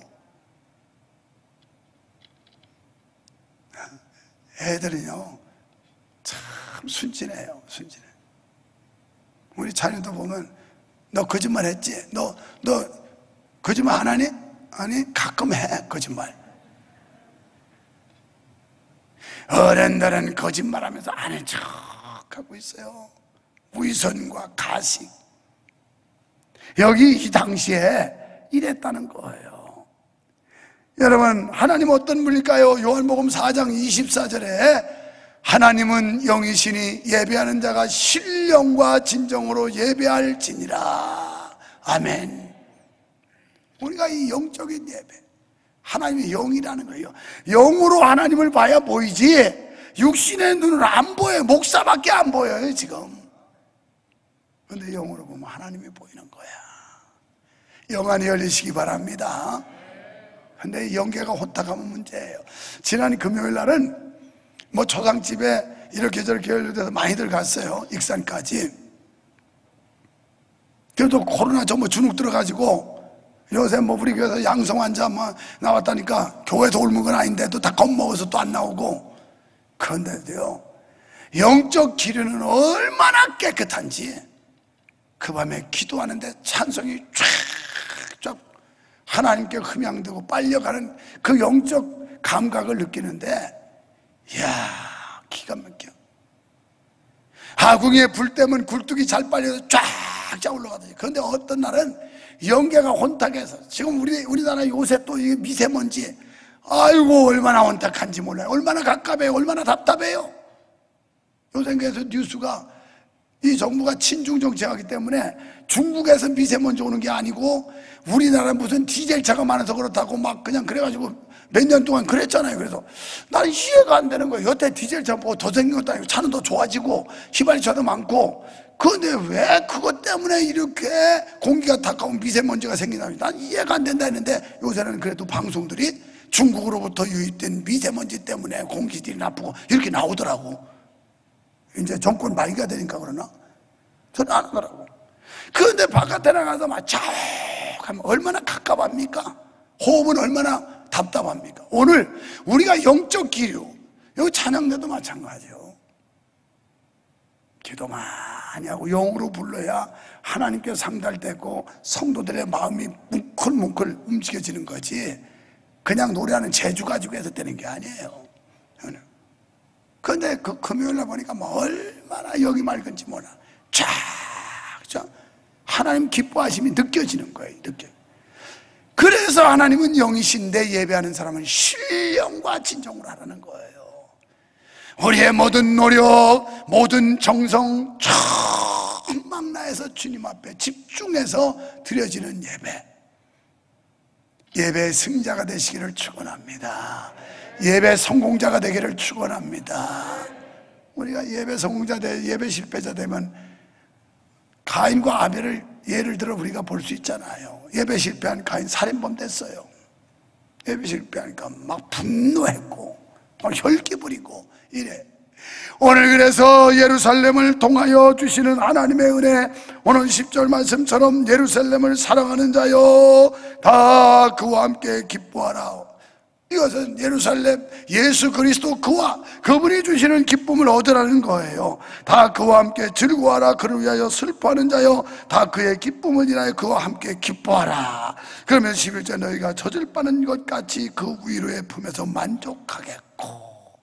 애들은요 참 순진해요. 순진해. 우리 자녀도 보면 너 거짓말 했지? 너, 너 거짓말 안 하니? 아니, 가끔 해 거짓말. 어른들은 거짓말하면서 아는 척하고 있어요. 위선과 가식. 여기 이 당시에 이랬다는 거예요. 여러분, 하나님 어떤 분일까요? 요한복음 사 장 이십사 절에 하나님은 영이시니 예배하는 자가 신령과 진정으로 예배할지니라. 아멘. 우리가 이 영적인 예배, 하나님의 영이라는 거예요. 영으로 하나님을 봐야 보이지 육신의 눈으로 안 보여요. 목사밖에 안 보여요 지금. 그런데 영으로 보면 하나님이 보이는 거야. 영안이 열리시기 바랍니다. 근데 영계가 혼탁하면 문제예요. 지난 금요일 날은 뭐 초상집에 이렇게 저렇게 연루돼서 많이들 갔어요. 익산까지. 그래도 코로나 전부 주눅 들어가지고 요새 뭐 우리 교회에서 양성 환자 뭐 나왔다니까 교회 돌문 건 아닌데도 다 겁먹어서 또 안 나오고. 그런데도요, 영적 기류는 얼마나 깨끗한지 그 밤에 기도하는데 찬송이 쫙쫙 하나님께 흠양되고 빨려가는 그 영적 감각을 느끼는데, 이야, 기가 막혀. 하궁에 불 때면 굴뚝이 잘 빨려서 쫙쫙 올라가더니. 그런데 어떤 날은 영계가 혼탁해서, 지금 우리, 우리나라 요새 또 이 미세먼지, 아이고 얼마나 혼탁한지 몰라요. 얼마나 갑갑해요. 얼마나 답답해요. 요새 그래서 뉴스가 이 정부가 친중 정책하기 때문에 중국에서 미세먼지 오는 게 아니고 우리나라 무슨 디젤차가 많아서 그렇다고 막 그냥 그래가지고 몇 년 동안 그랬잖아요. 그래서 나는 이해가 안 되는 거예요. 여태 디젤차 뭐 더 생긴 것도 아니고 차는 더 좋아지고 휘발유차도 많고. 그런데 왜 그것 때문에 이렇게 공기가 탁하고 미세먼지가 생기나, 난 이해가 안 된다 했는데 요새는 그래도 방송들이 중국으로부터 유입된 미세먼지 때문에 공기질이 나쁘고 이렇게 나오더라고. 이제 정권 말기가 되니까 그러나? 저는 안 하더라고. 그런데 바깥에 나가서 막 쫙 하면 얼마나 갑갑합니까? 호흡은 얼마나 답답합니까? 오늘 우리가 영적 기류, 여기 찬양대도 마찬가지요. 기도 많이 하고 영으로 불러야 하나님께 상달되고 성도들의 마음이 뭉클뭉클 움직여지는 거지, 그냥 노래하는 재주 가지고 해서 되는 게 아니에요. 그런데 그 금요일날 보니까 뭐 얼마나 여기 맑은지 몰라. 쫙쫙 하나님 기뻐하심이 느껴지는 거예요. 느껴. 그래서 하나님은 영이신데 예배하는 사람은 신령과 진정으로 하라는 거예요. 우리의 모든 노력, 모든 정성 전막 나에서 주님 앞에 집중해서 드려지는 예배, 예배의 승자가 되시기를 축원합니다. 예배 성공자가 되기를 축원합니다. 우리가 예배 성공자 되, 예배 실패자 되면 가인과 아벨을 예를 들어 우리가 볼 수 있잖아요. 예배 실패한 가인 살인범 됐어요. 예배 실패하니까 막 분노했고 막 혈기 부리고 이래. 오늘 그래서 예루살렘을 통하여 주시는 하나님의 은혜, 오늘 십 절 말씀처럼 예루살렘을 사랑하는 자여 다 그와 함께 기뻐하라. 이것은 예루살렘 예수 그리스도 그와 그분이 주시는 기쁨을 얻으라는 거예요. 다 그와 함께 즐거워하라. 그를 위하여 슬퍼하는 자여 다 그의 기쁨을 인하여 그와 함께 기뻐하라. 그러면 십일 절 너희가 젖을 빠는 것 같이 그 위로의 품에서 만족하겠고.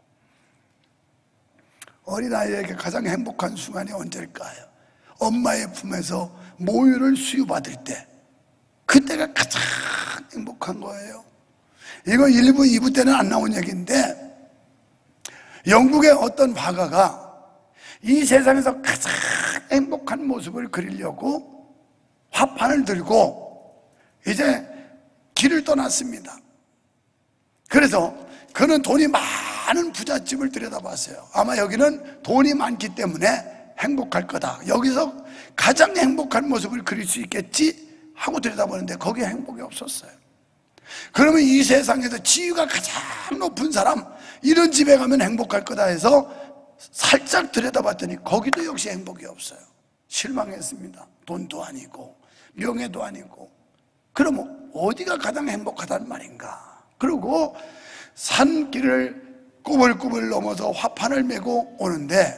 어린아이에게 가장 행복한 순간이 언제일까요? 엄마의 품에서 모유를 수유받을 때, 그때가 가장 행복한 거예요. 이거 일 부, 이 부 때는 안 나온 얘기인데, 영국의 어떤 화가가 이 세상에서 가장 행복한 모습을 그리려고 화판을 들고 이제 길을 떠났습니다. 그래서 그는 돈이 많은 부잣집을 들여다봤어요. 아마 여기는 돈이 많기 때문에 행복할 거다, 여기서 가장 행복한 모습을 그릴 수 있겠지 하고 들여다보는데 거기에 행복이 없었어요. 그러면 이 세상에서 지위가 가장 높은 사람, 이런 집에 가면 행복할 거다 해서 살짝 들여다봤더니 거기도 역시 행복이 없어요. 실망했습니다. 돈도 아니고 명예도 아니고. 그러면 어디가 가장 행복하다는 말인가? 그리고 산길을 꾸불꾸불 넘어서 화판을 메고 오는데,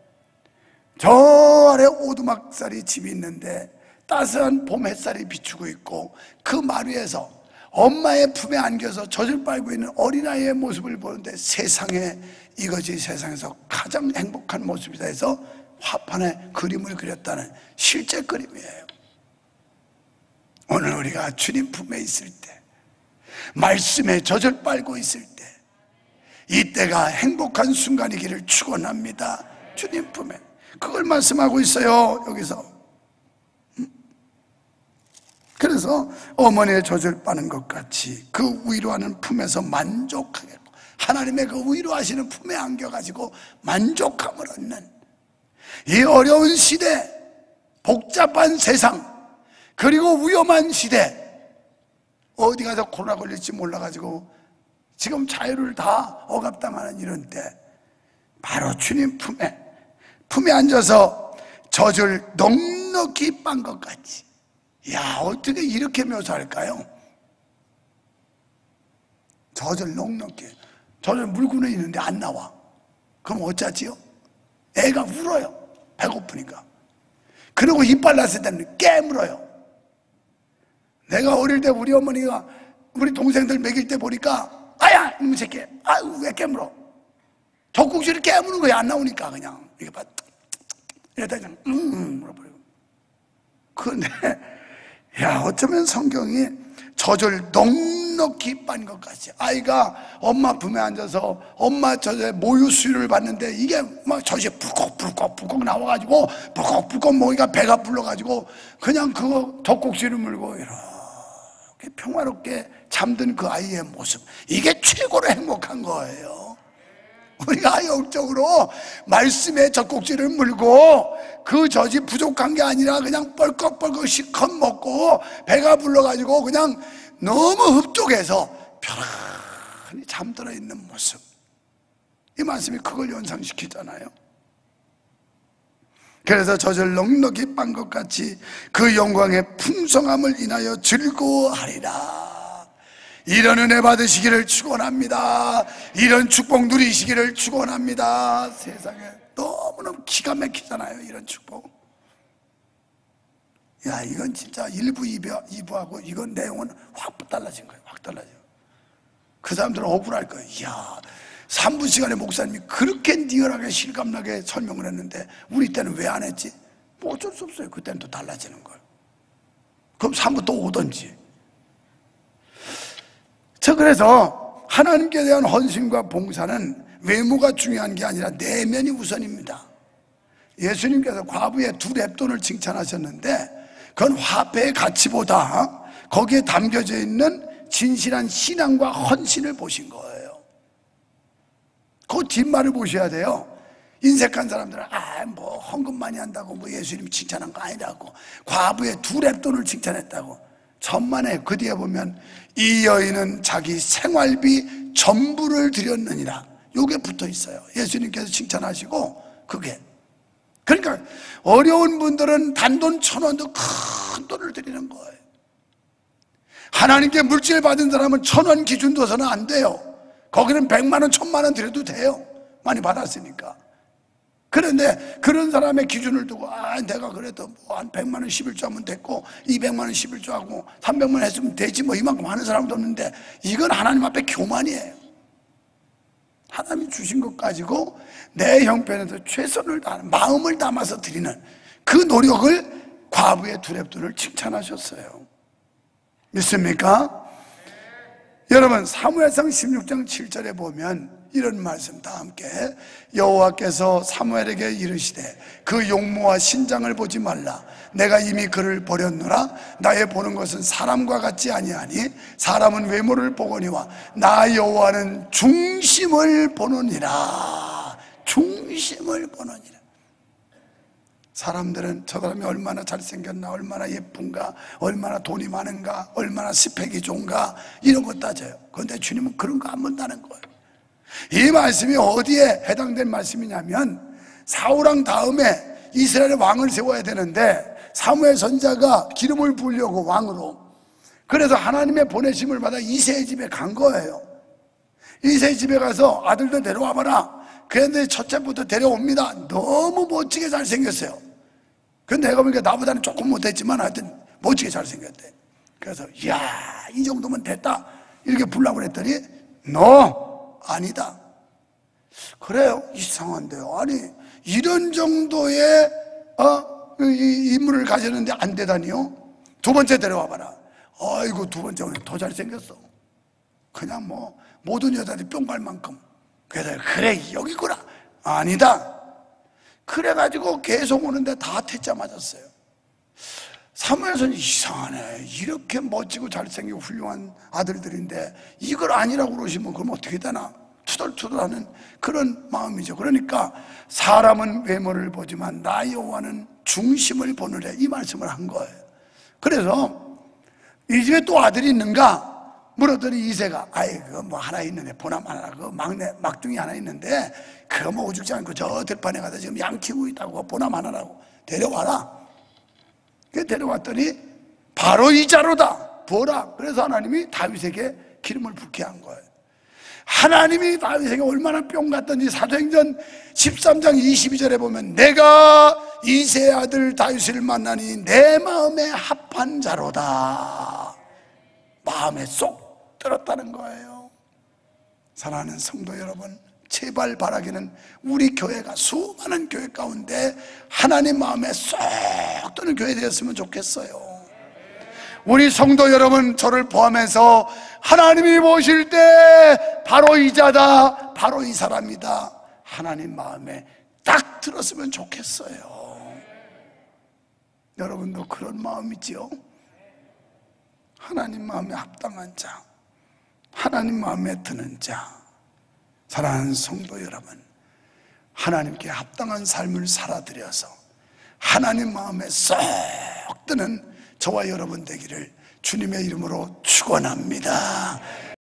저 아래 오두막살이 집이 있는데 따스한 봄 햇살이 비추고 있고, 그 마루 위에서 엄마의 품에 안겨서 젖을 빨고 있는 어린아이의 모습을 보는데, 세상에 이것이 세상에서 가장 행복한 모습이다 해서 화판에 그림을 그렸다는 실제 그림이에요. 오늘 우리가 주님 품에 있을 때, 말씀에 젖을 빨고 있을 때, 이때가 행복한 순간이기를 축원합니다. 주님 품에. 그걸 말씀하고 있어요. 여기서 그래서 어머니의 젖을 빠는 것 같이 그 위로하는 품에서 만족하게, 하나님의 그 위로하시는 품에 안겨가지고 만족함을 얻는 이 어려운 시대, 복잡한 세상, 그리고 위험한 시대, 어디 가서 코로나 걸릴지 몰라가지고 지금 자유를 다 억압당하는 이런 때 바로 주님 품에 품에 앉아서 젖을 넉넉히 빤 것 같이. 야, 어떻게 이렇게 묘사할까요? 젖을 넉넉히, 젖을 물고는 있는데 안 나와. 그럼 어쩌지요? 애가 울어요, 배고프니까. 그리고 이빨 났을 때는 깨물어요. 내가 어릴 때 우리 어머니가 우리 동생들 먹일 때 보니까, 아야 이놈의 새끼, 아유 왜 깨물어? 젖국수를 깨무는 거야. 안 나오니까 그냥 이게 봐, 이러다 그냥 음 물어버리고. 그런데 야, 어쩌면 성경이 젖을 넉넉히 빤 것 같이, 아이가 엄마 품에 앉아서 엄마 젖에 모유 수유를 받는데 이게 막 젖이 불컥불컥 불컥 나와가지고 불컥불컥 먹이가 배가 불러가지고 그냥 그거 젖국수를 물고 이렇게 평화롭게 잠든 그 아이의 모습, 이게 최고로 행복한 거예요. 우리가 영적으로 말씀의 젖꼭지를 물고 그 젖이 부족한 게 아니라 그냥 뻘꺽뻘꺽 실컷 먹고 배가 불러가지고 그냥 너무 흡족해서 편안히 잠들어 있는 모습, 이 말씀이 그걸 연상시키잖아요. 그래서 젖을 넉넉히 빤 것 같이 그 영광의 풍성함을 인하여 즐거워하리라. 이런 은혜 받으시기를 축원합니다. 이런 축복 누리시기를 축원합니다. 세상에 너무너무 기가 막히잖아요, 이런 축복. 야, 이건 진짜 일부, 이부하고 이건 내용은 확 달라진 거예요. 확 달라져. 그 사람들은 억울할 거예요. 이야, 삼 분 시간에 목사님이 그렇게 리얼하게 실감나게 설명을 했는데 우리 때는 왜 안 했지? 뭐 어쩔 수 없어요. 그때는 또 달라지는 거예요. 그럼 삼 분 또 오던지. 저 그래서 하나님께 대한 헌신과 봉사는 외모가 중요한 게 아니라 내면이 우선입니다. 예수님께서 과부의 두 렙돈을 칭찬하셨는데 그건 화폐의 가치보다 거기에 담겨져 있는 진실한 신앙과 헌신을 보신 거예요. 그 뒷말을 보셔야 돼요. 인색한 사람들은 아, 뭐 헌금 많이 한다고 뭐 예수님 칭찬한 거 아니라고, 과부의 두 렙돈을 칭찬했다고. 천만에 그 뒤에 보면 이 여인은 자기 생활비 전부를 드렸느니라, 요게 붙어 있어요. 예수님께서 칭찬하시고 그게. 그러니까 어려운 분들은 단돈 천 원도 큰 돈을 드리는 거예요. 하나님께 물질 받은 사람은 천 원 기준 둬서는 안 돼요. 거기는 백만 원, 천만 원 드려도 돼요. 많이 받았으니까. 그런데 그런 사람의 기준을 두고 아, 내가 그래도 뭐 한 백만 원 십일조 하면 됐고 이백만 원 십일조 하고 삼백만 원 했으면 되지 뭐 이만큼 하는 사람도 없는데, 이건 하나님 앞에 교만이에요. 하나님이 주신 것 가지고 내 형편에서 최선을 다하는, 마음을 담아서 드리는 그 노력을 과부의 두 렙돈을 칭찬하셨어요. 믿습니까? 여러분, 사무엘상 십육 장 칠 절에 보면 이런 말씀 다 함께, 여호와께서 사무엘에게 이르시되 그 용모와 신장을 보지 말라. 내가 이미 그를 버렸노라. 나의 보는 것은 사람과 같지 아니하니 사람은 외모를 보거니와 나 여호와는 중심을 보느니라. 중심을 보느니라. 사람들은 저 사람이 얼마나 잘생겼나, 얼마나 예쁜가, 얼마나 돈이 많은가, 얼마나 스펙이 좋은가, 이런 거 따져요. 그런데 주님은 그런 거 안 본다는 거예요. 이 말씀이 어디에 해당된 말씀이냐면, 사울왕 다음에 이스라엘의 왕을 세워야 되는데 사무엘 선지자가 기름을 부으려고 왕으로, 그래서 하나님의 보내심을 받아 이새의 집에 간 거예요. 이새의 집에 가서 아들도 데려와 봐라. 그런데 첫째부터 데려옵니다. 너무 멋지게 잘생겼어요. 근데 내가 보니까 나보다는 조금 못했지만 하여튼 멋지게 잘생겼대. 그래서 이야, 이 정도면 됐다 이렇게 부르려고 했더니 너 아니다. 그래요? 이상한데요. 아니 이런 정도의 어, 이 인물을 가졌는데 안 되다니요? 두 번째 데려와 봐라. 아이고, 두 번째 오늘 더 잘생겼어. 그냥 뭐 모든 여자들이 뿅갈 만큼. 그래서 그래, 여기구나. 아니다. 그래가지고 계속 오는데 다 퇴짜 맞았어요. 사무엘서는 이상하네. 이렇게 멋지고 잘생기고 훌륭한 아들들인데 이걸 아니라고 그러시면 그럼 어떻게 되나? 투덜투덜하는 그런 마음이죠. 그러니까 사람은 외모를 보지만 나 여호와는 중심을 보느래, 이 말씀을 한 거예요. 그래서 이 집에 또 아들이 있는가 물었더니 이새가 아이 그거 뭐 하나 있는데 보남 하나, 그 막내 막둥이 하나 있는데 그거 뭐 오죽지 않고 저 들판에 가서 지금 양 키우고 있다고, 보남 하나라고 데려와라. 그 데려왔더니 바로 이 자로다, 보라. 그래서 하나님이 다윗에게 기름을 붓게 한 거예요. 하나님이 다윗에게 얼마나 뿅 갔던지 사도행전 십삼 장 이십이 절에 보면 내가 이새의 아들 다윗을 만나니 내 마음에 합한 자로다. 마음에 쏙 들었다는 거예요. 사랑하는 성도 여러분, 제발 바라기는 우리 교회가 수많은 교회 가운데 하나님 마음에 쏙 드는 교회 되었으면 좋겠어요. 우리 성도 여러분, 저를 포함해서 하나님이 보실 때 바로 이 자다, 바로 이 사람이다, 하나님 마음에 딱 들었으면 좋겠어요. 여러분도 그런 마음이지요? 하나님 마음에 합당한 자, 하나님 마음에 드는 자. 사랑하는 성도 여러분, 하나님께 합당한 삶을 살아드려서 하나님 마음에 쏙 드는 저와 여러분 되기를 주님의 이름으로 축원합니다.